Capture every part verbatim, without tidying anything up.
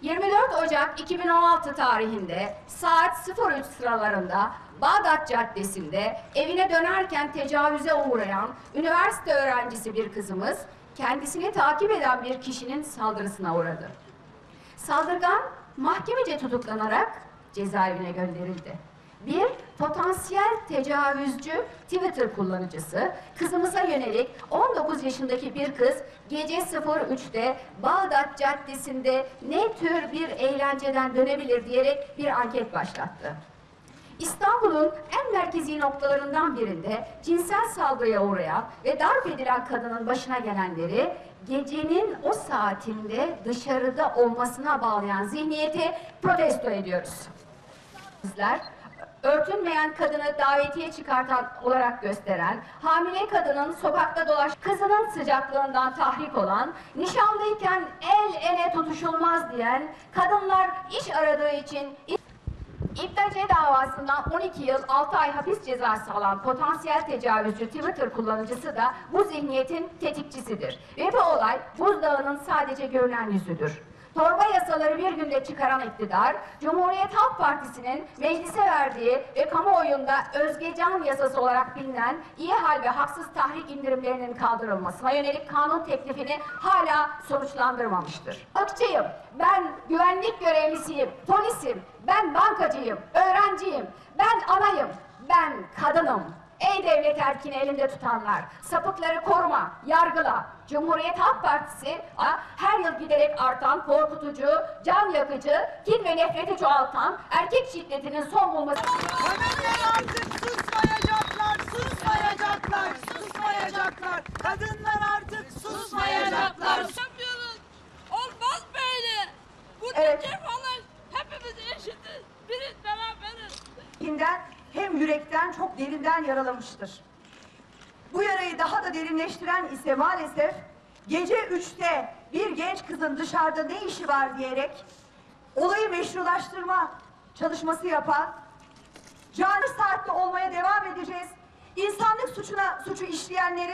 yirmi dört Ocak iki bin on altı tarihinde saat sıfır üç sıralarında Bağdat Caddesi'nde evine dönerken tecavüze uğrayan üniversite öğrencisi bir kızımız kendisini takip eden bir kişinin saldırısına uğradı. Saldırgan mahkemece tutuklanarak cezaevine gönderildi. Bir potansiyel tecavüzcü Twitter kullanıcısı kızımıza yönelik on dokuz yaşındaki bir kız gece sıfır üçte Bağdat Caddesi'nde ne tür bir eğlenceden dönebilir diyerek bir anket başlattı. İstanbul'un en merkezi noktalarından birinde cinsel saldırıya uğrayan ve darp edilen kadının başına gelenleri gecenin o saatinde dışarıda olmasına bağlayan zihniyeti protesto ediyoruz. Bizler örtünmeyen kadını davetiye çıkartan olarak gösteren, hamile kadının sokakta dolaş, kızının sıcaklığından tahrik olan, nişanlıyken el ele tutuşulmaz diyen, kadınlar iş aradığı için İptace davasından on iki yıl altı ay hapis cezası alan potansiyel tecavüzcü Twitter kullanıcısı da bu zihniyetin tetikçisidir. Ve bu olay buzdağının sadece görünen yüzüdür. Torba yasaları bir günde çıkaran iktidar, Cumhuriyet Halk Partisi'nin meclise verdiği ve kamuoyunda Özgecan yasası olarak bilinen iyi hal ve haksız tahrik indirimlerinin kaldırılmasına yönelik kanun teklifini hala sonuçlandırmamıştır. Balıkçıyım, ben güvenlik görevlisiyim, polisim, ben bankacıyım, öğrenciyim, ben anayım, ben kadınım. Ey devlet erkini elinde tutanlar, sapıkları koruma, yargıla. Cumhuriyet Halk Partisi her yıl giderek artan, korkutucu, can yakıcı, kin ve nefreti çoğaltan, erkek şiddetinin son bulması... Kadınlar artık susmayacaklar, susmayacaklar, susmayacaklar. Kadınlar artık susmayacaklar. Yapıyoruz. Olmaz böyle. Bu Evet. evet. falan hepimiz eşitiz. Biriz, beraberiz. İçinden hem yürekten çok derinden yaralamıştır. Bu yarayı daha da derinleştiren ise maalesef gece üçte bir genç kızın dışarıda ne işi var diyerek olayı meşrulaştırma çalışması yapan, cani saatte olmaya devam edeceğiz. İnsanlık suçuna suçu işleyenleri,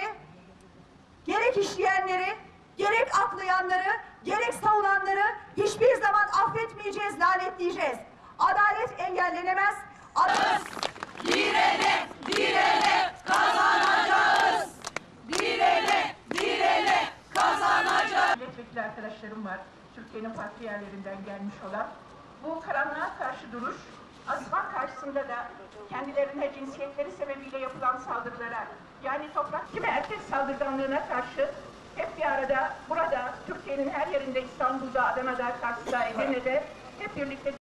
gerek işleyenleri, gerek aklayanları, gerek savunanları hiçbir zaman affetmeyeceğiz, lanetleyeceğiz. Adalet engellenemez. Adalet... Direne, direne kazanacağız. Direne, direne kazanacağız. Milletvekili arkadaşlarım var, Türkiye'nin farklı yerlerinden gelmiş olan. Bu karanlığa karşı duruş, azman karşısında da kendilerine cinsiyetleri sebebiyle yapılan saldırılara, yani toprak kimi erkek saldırganlığına karşı hep bir arada, burada, Türkiye'nin her yerinde, İstanbul'da, Adana'da, Kars'ta, Edirne'de hep birlikte